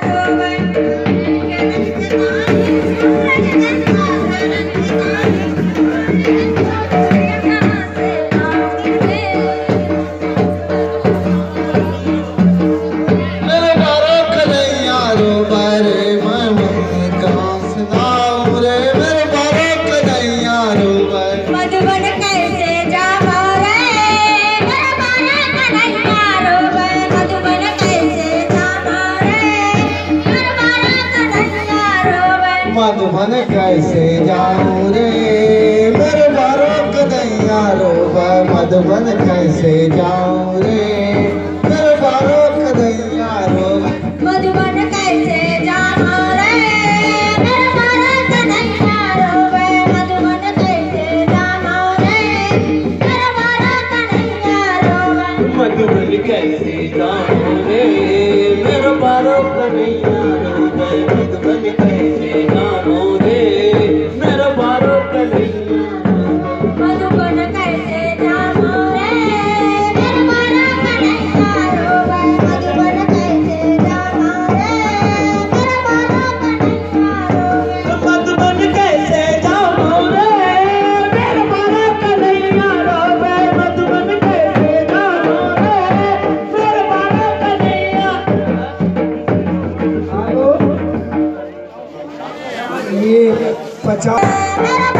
मधुबन कैसे जाऊं रे मेरे बारो कन्हैया रोवे। मधुबन कैसे जाऊं रे मेरे बारो कन्हैया रोवे। मधुबन कैसे जाऊं रे मेरे बारो कन्हैया रोवे। मधुबन कैसे जाऊं रे मेरे बारो कन्हैया रोवे। मधुबन कैसे जाऊं रे मेरे बारो कन्हैया रोवे। मधुबन कैसे जाऊं रे मेरे बारो कन्हैया। मधुबन कैसे जाऊं रे मेरे बारो कन्हैया रोवे। मधुबन कैसे जाऊं रे मेरे बारो कन्हैया रोवे। मधुबन कैसे जाऊं रे मेरे बारो कन्हैया रोवे। मधुबन कैसे जाऊं रे मेरे बारो कन्हैया। ये 50